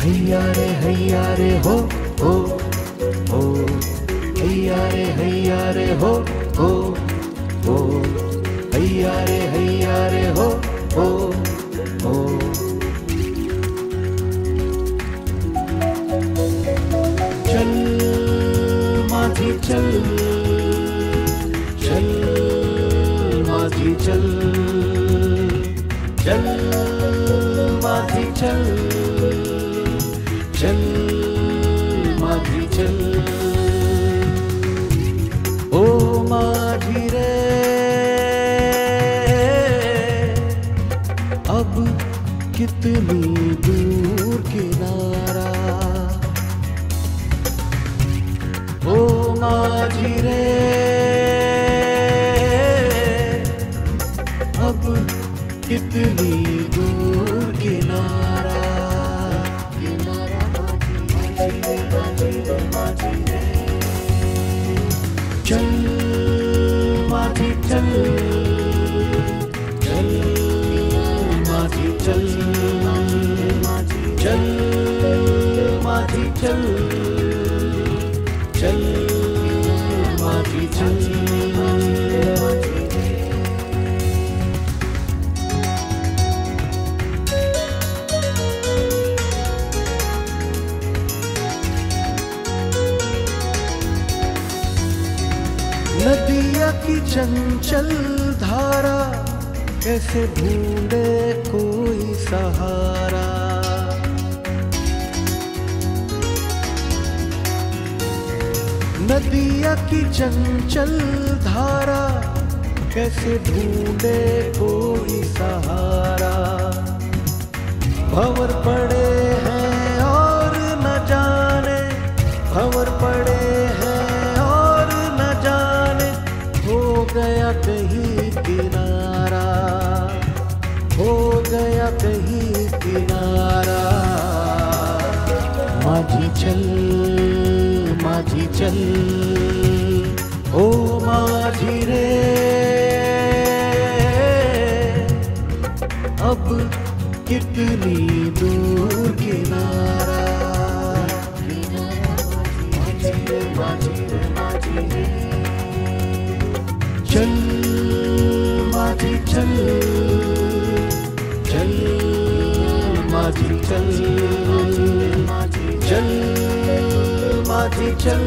हैया रे हो हो हो, हैया रे हो हो हो, हैया रे हो हो हो। चल माझी चल, चल माझी चल, चल माझी चल, चल माझी चल। ओ माझी रे अब कितनी दूर किनारा, ओ माझी रे अब कितनी दूर किनारा, किनारा माझी रे। चल माझी चल, चल माझी चल, चल माझी चल, चल माझी चल। नदिया की चंचल धारा कैसे ढूंढे कोई सहारा, नदिया की चंचल धारा कैसे ढूंढे कोई सहारा। भंवर पड़े हैं और न जाने, भंवर पड़े हैं और न जाने, हो गया कहीं किनारा, हो गया कहीं किनारा। माझी चल, माझी चल, ओ माझी रे अब कितनी दूर किनारा, माझी रे। चल माझी चल, चल माझी चल, चल माझी चल,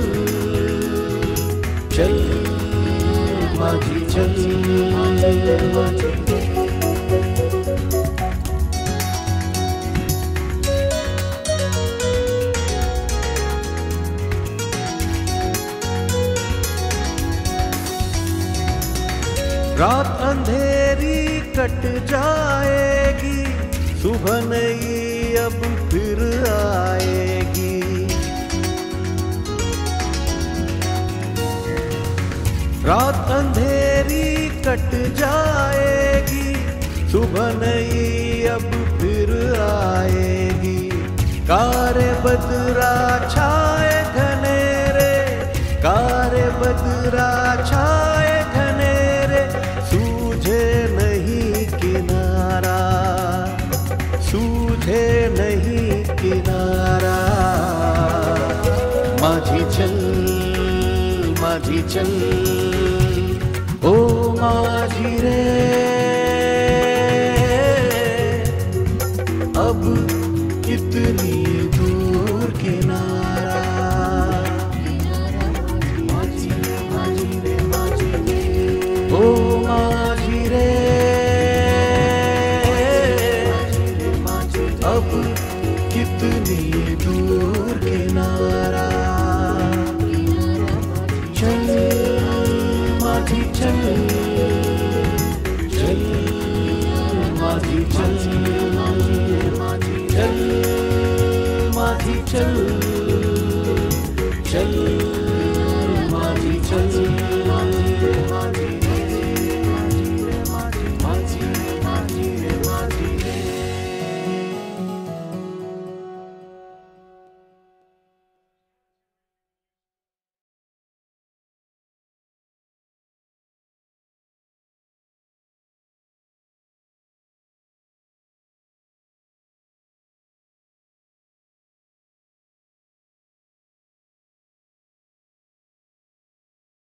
चल माझी चल। रात अंधेरी कट जाएगी, सुबह नई अब फिर आएगी। रात अंधेरी कट जाएगी, सुबह नई अब फिर आएगी। कारे बदरा छाए घनेरे, कारे बदरा छाए घनेरे, सूझे नहीं किनारा, सूझे नहीं किनारा। माझी चल, माझी चल, ओ माझी रे अब कितनी दूर किनारा, माझी रे ओ माझी रे अब कितनी दूर किनारा। चल माझी चल, चल माझी चल, चल माझी चल,